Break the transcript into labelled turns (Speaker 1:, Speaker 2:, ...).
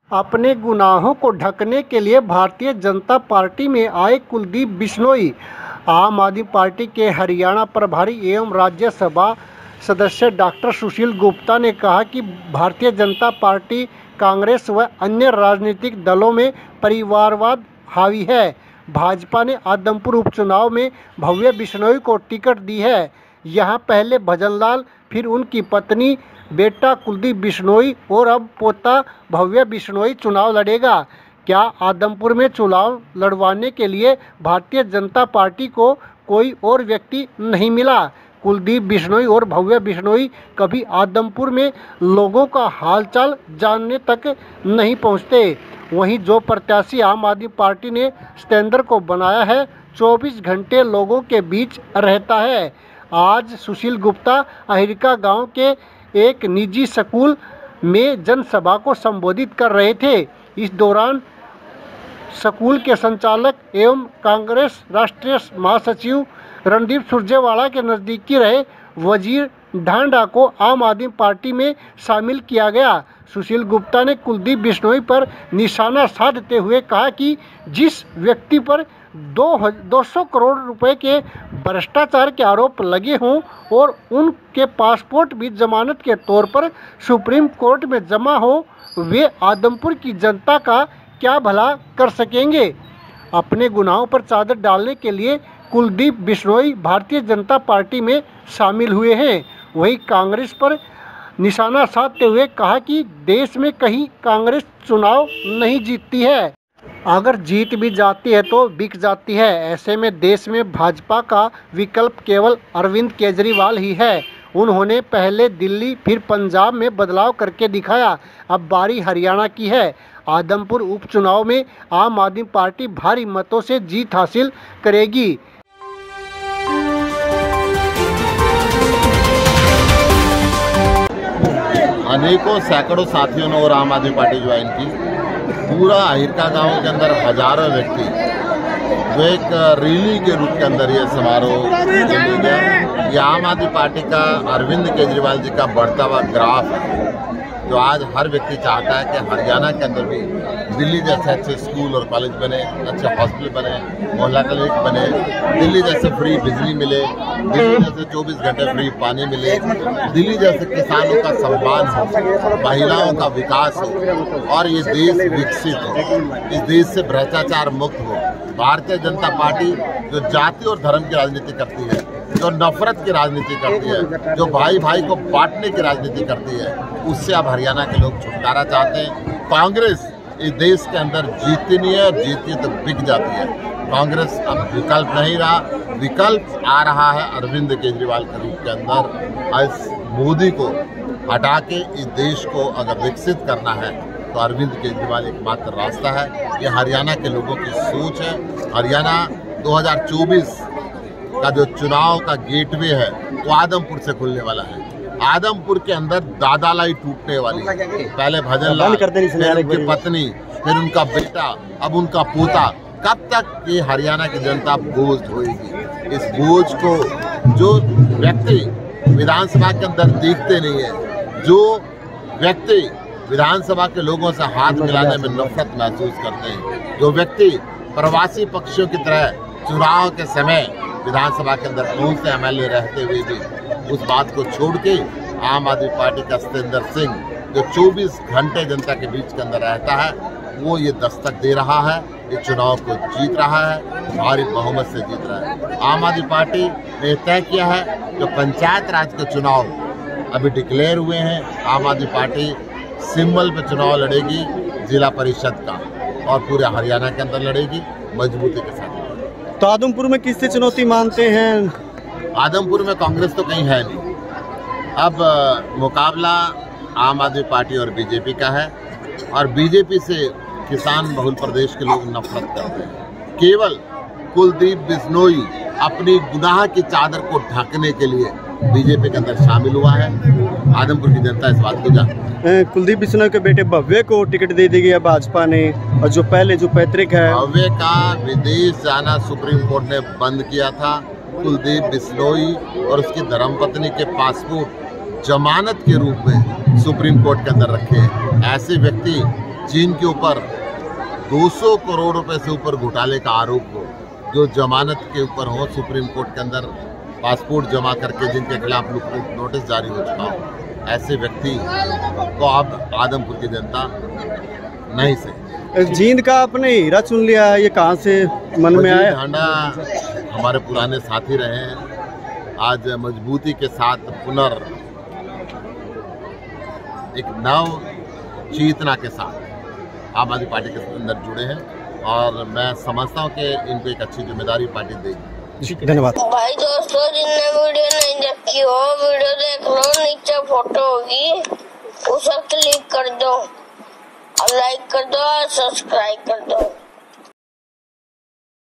Speaker 1: अपने गुनाहों को ढकने के लिए भारतीय जनता पार्टी में आए कुलदीप बिश्नोई। आम आदमी पार्टी के हरियाणा प्रभारी एवं राज्यसभा सदस्य डॉक्टर सुशील गुप्ता ने कहा कि भारतीय जनता पार्टी कांग्रेस व अन्य राजनीतिक दलों में परिवारवाद हावी है। भाजपा ने आदमपुर उपचुनाव में भव्य बिश्नोई को टिकट दी है। यहां पहले भजनलाल, फिर उनकी पत्नी, बेटा कुलदीप बिश्नोई और अब पोता भव्य बिश्नोई चुनाव लड़ेगा। क्या आदमपुर में चुनाव लड़वाने के लिए भारतीय जनता पार्टी को कोई और व्यक्ति नहीं मिला? कुलदीप बिश्नोई और भव्य बिश्नोई कभी आदमपुर में लोगों का हालचाल जानने तक नहीं पहुंचते। वहीं जो प्रत्याशी आम आदमी पार्टी ने सतेंद्र को बनाया है, 24 घंटे लोगों के बीच रहता है। आज सुशील गुप्ता अहिरिका गांव के एक निजी स्कूल में जनसभा को संबोधित कर रहे थे। इस दौरान स्कूल के संचालक एवं कांग्रेस राष्ट्रीय महासचिव रणदीप सुरजेवाला के नज़दीकी रहे वजीर ढांडा को आम आदमी पार्टी में शामिल किया गया। सुशील गुप्ता ने कुलदीप बिश्नोई पर निशाना साधते हुए कहा कि जिस व्यक्ति पर 200 करोड़ रुपए के भ्रष्टाचार के आरोप लगे हों और उनके पासपोर्ट भी जमानत के तौर पर सुप्रीम कोर्ट में जमा हो, वे आदमपुर की जनता का क्या भला कर सकेंगे? अपने गुनाहों पर चादर डालने के लिए कुलदीप बिश्नोई भारतीय जनता पार्टी में शामिल हुए हैं। वहीं कांग्रेस पर निशाना साधते हुए कहा कि देश में कहीं कांग्रेस चुनाव नहीं जीतती है, अगर जीत भी जाती है तो बिक जाती है। ऐसे में देश में भाजपा का विकल्प केवल अरविंद केजरीवाल ही है। उन्होंने पहले दिल्ली फिर पंजाब में बदलाव करके दिखाया। अब बारी हरियाणा की है। आदमपुर उपचुनाव में आम आदमी पार्टी भारी मतों से जीत हासिल करेगी।
Speaker 2: अनेकों सैकड़ों साथियों ने और आम आदमी पार्टी ज्वाइन की। पूरा अहिरिका गांव के अंदर हजारों व्यक्ति जो एक रैली के रूप के अंदर ये समारोह गया। ये आम आदमी पार्टी का अरविंद केजरीवाल जी का बढ़ता हुआ ग्राफ है, जो आज हर व्यक्ति चाहता है कि हरियाणा के अंदर भी दिल्ली जैसे अच्छे स्कूल और कॉलेज बने, अच्छे हॉस्पिटल बने, मोहल्ला क्लिनिक बने, दिल्ली जैसे फ्री बिजली मिले, दिल्ली जैसे 24 घंटे फ्री पानी मिले, दिल्ली जैसे किसानों का सम्मान हो, महिलाओं का विकास हो और ये देश विकसित हो, इस देश से भ्रष्टाचार मुक्त हो। भारतीय जनता पार्टी जो जाति और धर्म की राजनीति करती है, जो नफरत की राजनीति करती है, जो भाई भाई को बांटने की राजनीति करती है, उससे अब हरियाणा के लोग छुटकारा चाहते हैं। कांग्रेस इस देश के अंदर जीतती नहीं है, जीतती है तो बिक जाती है। कांग्रेस अब विकल्प नहीं रहा, विकल्प आ रहा है अरविंद केजरीवाल के रूप के अंदर। इस मोदी को हटा के इस देश को अगर विकसित करना है तो अरविंद केजरीवाल एकमात्र रास्ता है। ये हरियाणा के लोगों की सोच है। हरियाणा 2024 का जो चुनाव का गेटवे है वो आदमपुर से खुलने वाला है। आदमपुर के अंदर दादालाई टूटने वाली है। पहले भजनलाल, फिर उनकी पत्नी, फिर उनका बेटा, अब उनका पोता। कब तक ये हरियाणा की जनता बोझ ढोएगी? इस बोझ को जो व्यक्ति विधानसभा के अंदर देखते नहीं है, जो व्यक्ति विधानसभा के लोगों से हाथ मिलाने में नफरत महसूस करते हैं, जो व्यक्ति प्रवासी पक्षियों की तरह चुनाव के समय विधानसभा के अंदर पहुंचते एमएलए रहते हुए भी उस बात को छोड़ के आम आदमी पार्टी का सतेंद्र सिंह जो 24 घंटे जनता के बीच के अंदर रहता है, वो ये दस्तक दे रहा है, ये चुनाव को जीत रहा है, भारी बहुमत से जीत रहा है। आम आदमी पार्टी ने तय किया है जो पंचायत राज के चुनाव अभी डिक्लेयर हुए हैं, आम आदमी पार्टी सिंबल पे चुनाव लड़ेगी जिला परिषद का और पूरे हरियाणा के अंदर लड़ेगी मजबूती के साथ।
Speaker 3: तो आदमपुर में किससे चुनौती मानते हैं?
Speaker 2: आदमपुर में कांग्रेस तो कहीं है नहीं। अब मुकाबला आम आदमी पार्टी और बीजेपी का है और बीजेपी से किसान बहुल प्रदेश के लोग नफरत करते हैं। केवल कुलदीप बिश्नोई अपनी गुनाह की चादर को ढकने के लिए बीजेपी के अंदर शामिल हुआ है। आदमपुर की जनता इस बात को जानती है।
Speaker 3: कुलदीप बिश्नोई के बेटे भव्य को टिकट दे दी है भाजपा ने, और जो पहले जो पैतृक है
Speaker 2: भव्य का विदेश जाना सुप्रीम कोर्ट ने बंद किया था। कुलदीप बिश्नोई और उसकी धर्मपत्नी के पासपोर्ट जमानत के रूप में सुप्रीम कोर्ट के अंदर रखे हैं। ऐसे व्यक्ति जिनके ऊपर 200 करोड़ रुपए से ऊपर घोटाले का आरोप हो, जो जमानत के ऊपर हो, सुप्रीम कोर्ट के अंदर पासपोर्ट जमा करके जिनके खिलाफ नोटिस जारी हो चुका हो, ऐसे व्यक्ति को अब आदमपुर की जनता नहीं सही।
Speaker 3: जींद का आपने हीरा चुन लिया है, ये कहाँ से मन में आया?
Speaker 2: ढांडा हमारे पुराने साथी रहे हैं, आज मजबूती के साथ एक नव चेतना के साथ आम आदमी पार्टी के अंदर जुड़े हैं और मैं समझता हूं कि इनको एक अच्छी जिम्मेदारी पार्टी देगी।
Speaker 3: धन्यवाद
Speaker 4: भाई दोस्तों, जिनने वीडियो नहीं देखी हो, वीडियो देख लो, नीचे फोटो होगी, उसे क्लिक कर दो, लाइक कर दो और सब्सक्राइब कर दो।